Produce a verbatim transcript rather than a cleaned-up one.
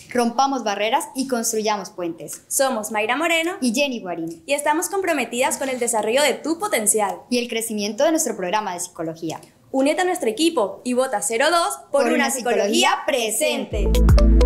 Rompamos barreras y construyamos puentes. Somos Mayra Moreno y Jenny Guarín y estamos comprometidas con el desarrollo de tu potencial y el crecimiento de nuestro programa de psicología. Únete a nuestro equipo y vota cero dos por, por una, una psicología, psicología presente. presente.